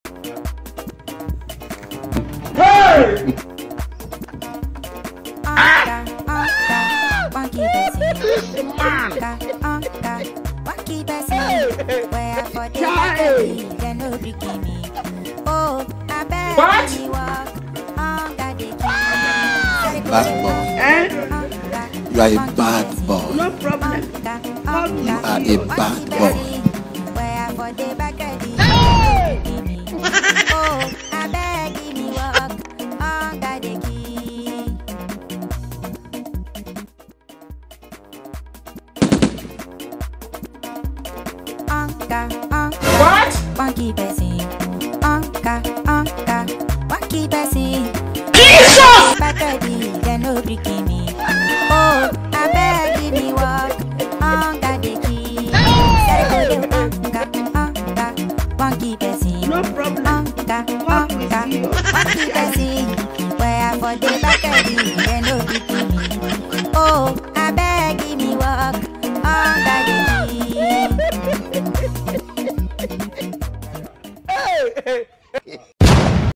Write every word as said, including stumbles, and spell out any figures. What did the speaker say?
Hey! What? Bad boy. Eh? You are a bad boy. No problem. You are a bad boy. What? No problem. What with you? Oh, I beg give me walk under the key. Hey, hey.